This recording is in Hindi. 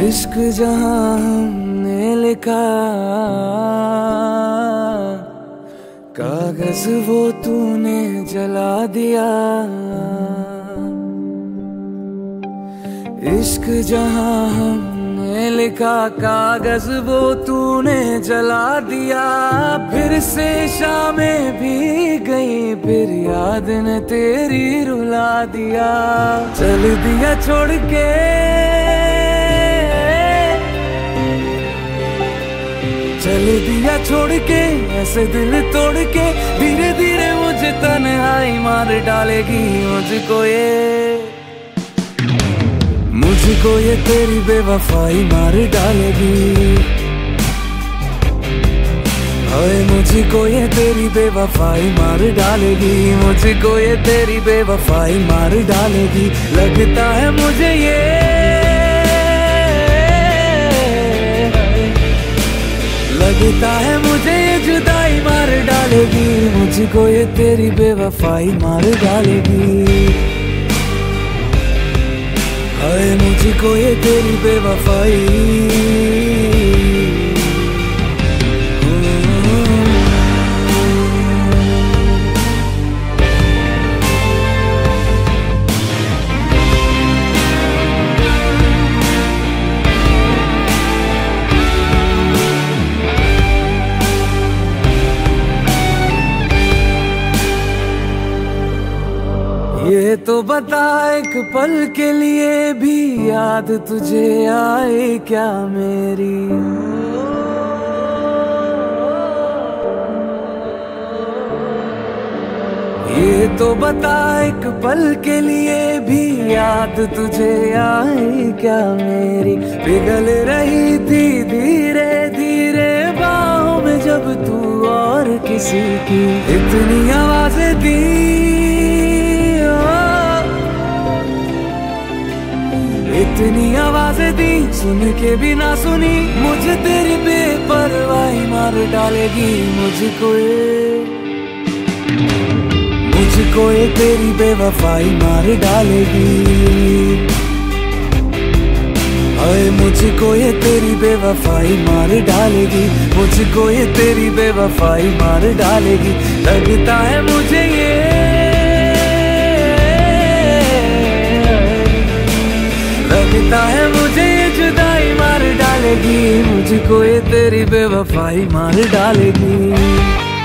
इश्क जहां हमने लिखा, कागज वो तूने जला दिया। इश्क जहां हमने लिखा, कागज वो तूने जला दिया। फिर से शामें भी गई, फिर याद ने तेरी रुला दिया। चल दिया छोड़ के, चल दिया छोड़ के, ऐसे दिल तोड़ के। धीरे धीरे मुझे तन्हाई मार डालेगी। मुझको ये तेरी बेवफाई मार डालेगी। ओए मुझको ये तेरी बेवफाई मार डालेगी। मुझको ये तेरी बेवफाई मार डालेगी। लगता है मुझे ये, लगता है मुझे ये जुदाई मार डालेगी। मुझको ये तेरी बेवफाई मार डालेगी। हाय मुझको ये तेरी बेवफाई। ये तो बता एक पल के लिए भी याद तुझे आए क्या मेरी। ये तो बता एक पल के लिए भी याद तुझे आए क्या मेरी। पिघल रही थी धीरे धीरे बाहों में जब तू और किसी की। इतनी आवाजें दी, इतनी आवाजें दी, सुन के भी ना सुनी। मुझे तेरी बेपरवाही मार डालेगी। मुझको ये तेरी बेवफाई मार डालेगी। अरे मुझको ये तेरी बेवफाई मार डालेगी। मुझको ये तेरी बेवफाई मार डालेगी। लगता है मुझे ये, लगता है मुझे ये जुदाई मार डालेगी। मुझको ये तेरी बेवफाई मार डालेगी।